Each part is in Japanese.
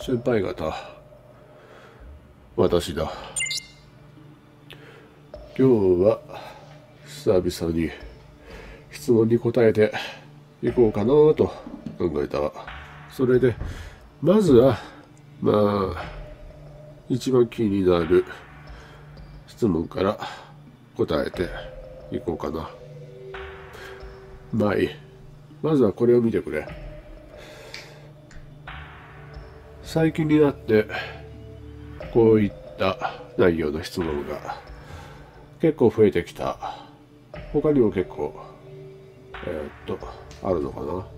先輩方、私だ。今日は久々に質問に答えていこうかなと考えた。それでまずは一番気になる質問から答えていこうかな。まあいい。まずはこれを見てくれ。最近になってこういった内容の質問が結構増えてきた。他にも結構あるのか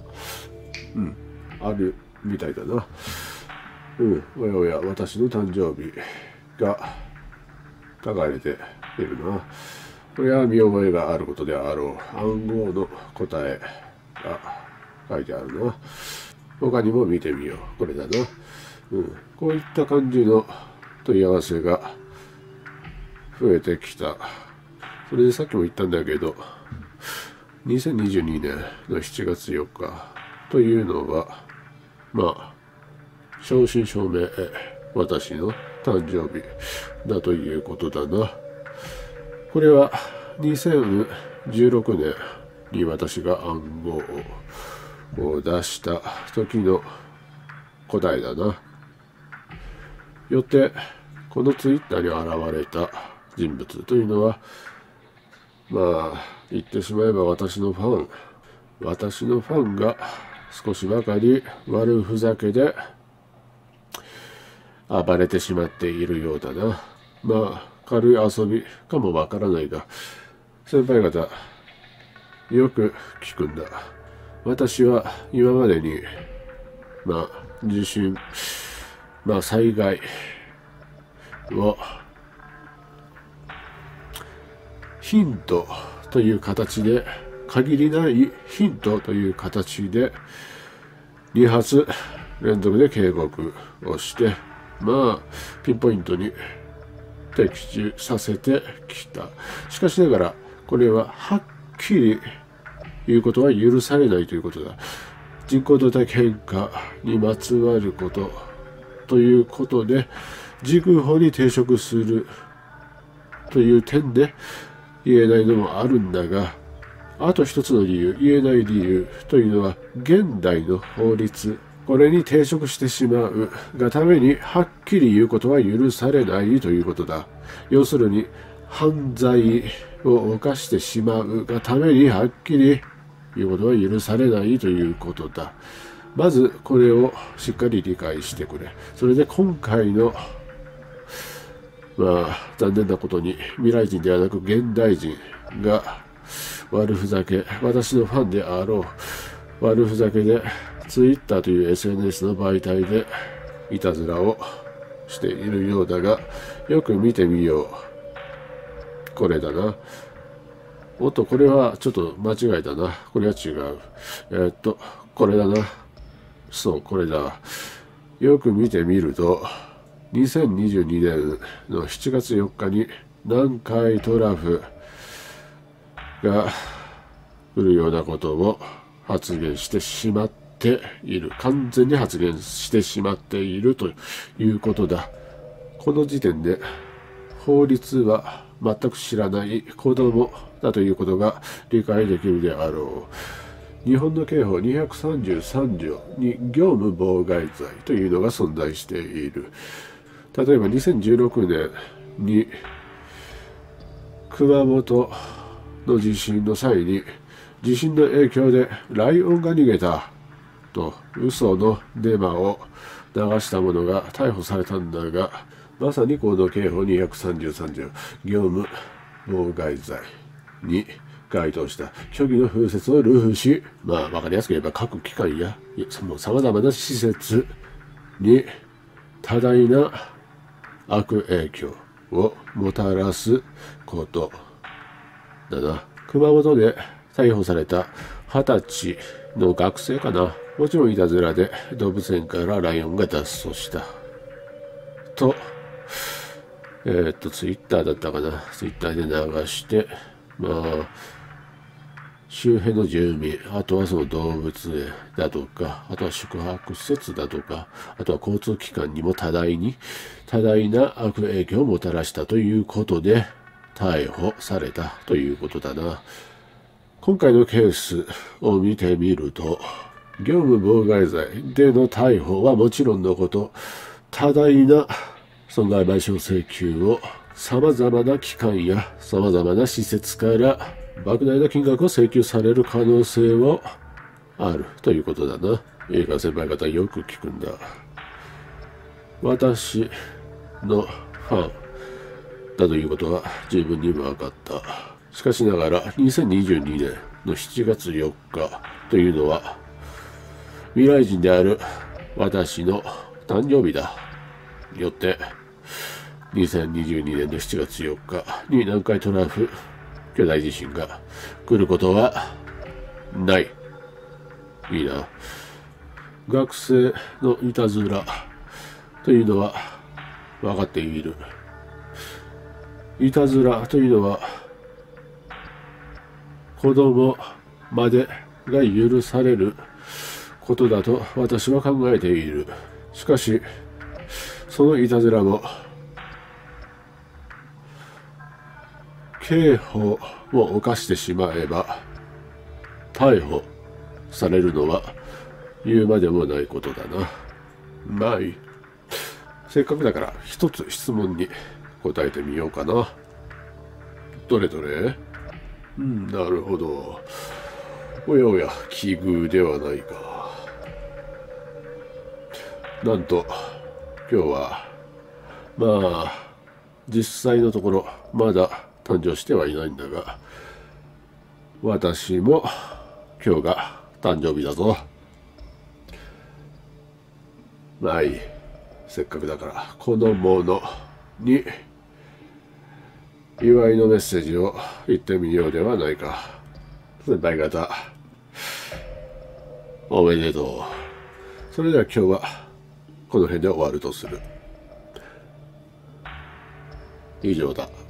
な。あるみたいだな。おやおや、私の誕生日が書かれているな。これは見覚えがあることであろう暗号の答えが書いてあるな。他にも見てみよう。これだな。こういった感じの問い合わせが増えてきた。それでさっきも言ったんだけど、2022年の7月4日というのは正真正銘私の誕生日だということだな。これは2016年に私が暗号を出した時の答えだな。よってこのツイッターに現れた人物というのは言ってしまえば私のファンが少しばかり悪ふざけで暴れてしまっているようだな。軽い遊びかもわからないが、先輩方よく聞くんだ。私は今までに地震災害をヒントという形で、限りないヒントという形で2発連続で警告をしてピンポイントに的中させてきた。しかしながらこれははっきり言うことは許されないということだ。人口動態変化にまつわることということで時空法に抵触するという点で言えないのもあるんだが、あと一つの理由、言えない理由というのは現代の法律、これに抵触してしまうがためにはっきり言うことは許されないということだ。要するに犯罪を犯してしまうがためにはっきり言うことは許されないということだ。まずこれをしっかり理解してくれ。それで今回の残念なことに未来人ではなく現代人が悪ふざけ、私のファンであろう悪ふざけでツイッターという SNS の媒体でいたずらをしているようだが、よく見てみよう。これだな。これはちょっと間違いだな。これは違う。これだな。そう、これだ。よく見てみると2022年の7月4日に南海トラフが来るようなことを発言してしまっている。完全に発言してしまっているということだ。この時点で法律は全く知らない子供だということが理解できるであろう。日本の刑法233条に業務妨害罪というのが存在している。例えば2016年に熊本の地震の際に地震の影響でライオンが逃げたと嘘のデマを流した者が逮捕されたんだが、まさにこの刑法233条業務妨害罪に該当した虚偽の風説を流布し、わかりやすく言えば各機関やさまざまな施設に多大な悪影響をもたらすことだな。熊本で逮捕された20歳の学生かな。もちろんいたずらで動物園からライオンが脱走したとツイッターだったかな。ツイッターで流して周辺の住民、あとはその動物園だとか、あとは宿泊施設だとか、あとは交通機関にも多大な悪影響をもたらしたということで、逮捕されたということだな。今回のケースを見てみると、業務妨害罪での逮捕はもちろんのこと、多大な損害賠償請求を様々な機関や様々な施設から莫大な金額を請求される可能性はあるということだな。映画先輩方よく聞くんだ。私のファンだということは十分に分かった。しかしながら2022年の7月4日というのは未来人である私の誕生日だ。よって2022年の7月4日に南海トラフ巨大地震が来ることはない。いいな。学生のいたずらというのは分かっている。いたずらというのは子供までが許されることだと私は考えている。しかしそのいたずらも刑法を犯してしまえば逮捕されるのは言うまでもないことだな。まあいい。せっかくだから一つ質問に答えてみようかな。どれどれ？なるほど。おやおや、奇遇ではないか。なんと今日はまあ実際のところまだ誕生してはいないんだが、私も今日が誕生日だぞ。まあいい。せっかくだからこの者に祝いのメッセージを言ってみようではないか。先輩方おめでとう。それでは今日はこの辺で終わるとする。以上だ。